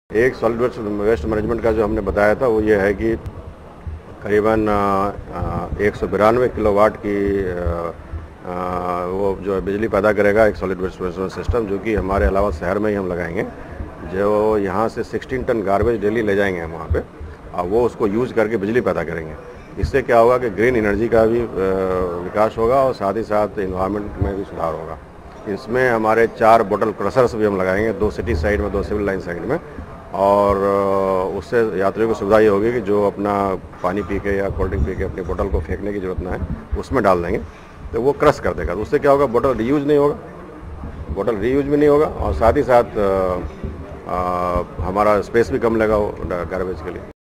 एक solid waste management का जो हमने बताया था वो ये है कि करीबन 192 किलोवाट की वो जो है बिजली पैदा करेगा एक सॉलिड वेस्ट मैनेजमेंट सिस्टम, जो कि हमारे अलावा शहर में ही हम लगाएंगे। जो यहाँ से 16 टन गार्बेज डेली ले जाएंगे हम वहाँ पे, और वो उसको यूज़ करके बिजली पैदा करेंगे। इससे क्या होगा कि ग्रीन एनर्जी का भी विकास होगा और साथ ही साथ इन्वायरमेंट में भी सुधार होगा। इसमें हमारे 4 बोतल क्रशर्स भी हम लगाएंगे, 2 सिटी साइड में, 2 सिविल लाइन साइड में। और उससे यात्रियों को सुविधा ये होगी कि जो अपना पानी पी के या कोल्ड ड्रिंक पी के अपनी बोतल को फेंकने की ज़रूरत ना है, उसमें डाल देंगे तो वो क्रश कर देगा। तो उससे क्या होगा, बोतल रीयूज नहीं होगा, बोतल रीयूज भी नहीं होगा, और साथ ही साथ हमारा स्पेस भी कम लगा गार्बेज के लिए।